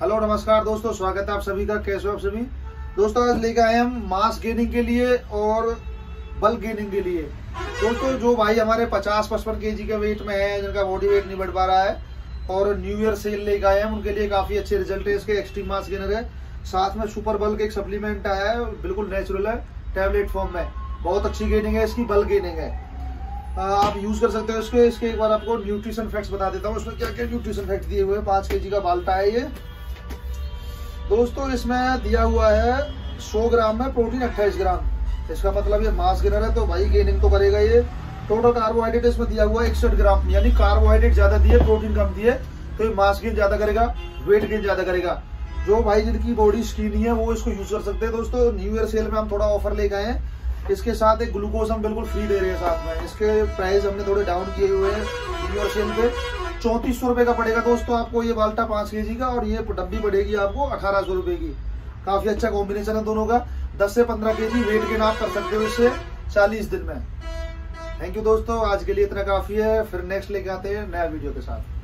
Hello नमस्कार दोस्तों, स्वागत है आप सभी का। कैसे हो आप सभी दोस्तों? आज लेकर आए हम मास गेनिंग के लिए और बल्क गेनिंग के लिए। दोस्तों जो भाई हमारे 50-55 kg के वेट में है, जिनका बॉडी वेट नहीं बढ़ पा रहा है और न्यू ईयर सेल लेकर आए हम, उनके लिए काफी अच्छे रिजल्ट है। इसके एक्सट्रीम मास गेनर है, साथ में सुपर बल्क एक सप्लीमेंट आया है, बिल्कुल नेचुरल है, टैबलेट फॉर्म में। बहुत अच्छी गेनिंग है इसकी, बल्क गेनिंग है, आप यूज कर सकते हो इसके एक बार आपको न्यूट्रिशन फैक्ट्स बता देता हूँ, इसमें क्या क्या न्यूट्रिशन फैक्ट दिए हुए हैं। 5 kg का बाल्टा है ये दोस्तों। इसमें दिया हुआ है 100 ग्राम में प्रोटीन 28 ग्राम। इसका मतलब ये मास गेनर है तो भाई गेनिंग तो करेगा ये। टोटल कार्बोहाइड्रेट इसमें दिया हुआ है 61 ग्राम, यानी कार्बोहाइड्रेट ज्यादा दिए, प्रोटीन कम दिए, तो ये मास गेन ज्यादा करेगा, वेट गेन ज्यादा करेगा। जो भाई जिनकी बॉडी स्किनी है वो इसको यूज कर सकते हैं। दोस्तों न्यू ईयर सेल में हम थोड़ा ऑफर लेके आए हैं, इसके साथ एक ग्लूकोज हम बिल्कुल फ्री दे रहे हैं साथ में। इसके प्राइस हमने थोड़े डाउन किए हुए हैं न्यू ईयर सेल पे। 3400 रुपए का पड़ेगा दोस्तों आपको ये बाल्टा 5 kg का, और ये डब्बी पड़ेगी आपको 1800 रुपए की। काफी अच्छा कॉम्बिनेशन है दोनों का। 10 से 15 kg वेट गेन आप कर सकते हो इससे 40 दिन में। थैंक यू दोस्तों, आज के लिए इतना काफी है। फिर नेक्स्ट लेके आते हैं नया वीडियो के साथ।